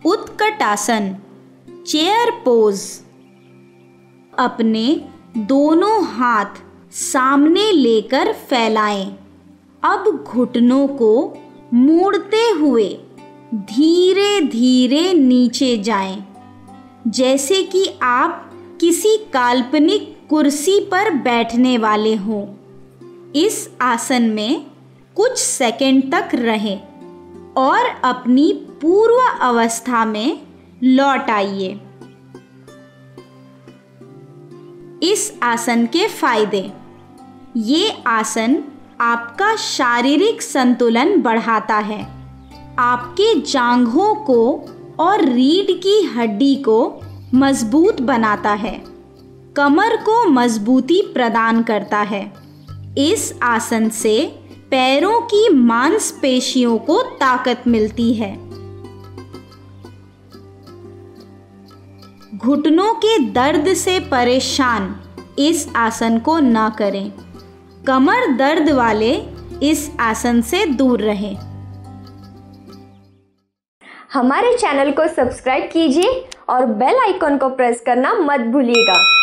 Utkatasana, chair pose. अपने दोनों हाथ सामने लेकर फैलाएं। अब घुटनों को मोड़ते हुए धीरे धीरे नीचे जाएं, जैसे कि आप किसी काल्पनिक कुर्सी पर बैठने वाले हों। इस आसन में कुछ सेकंड तक रहें और अपनी पूर्व अवस्था में लौट आइए। इस आसन के फायदे। ये आसन आपका शारीरिक संतुलन बढ़ाता है, आपके जांघों को और रीढ़ की हड्डी को मजबूत बनाता है, कमर को मजबूती प्रदान करता है। इस आसन से पैरों की मांसपेशियों को ताकत मिलती है। घुटनों के दर्द से परेशान इस आसन को न करें। कमर दर्द वाले इस आसन से दूर रहें। हमारे चैनल को सब्सक्राइब कीजिए और बेल आइकन को प्रेस करना मत भूलिएगा।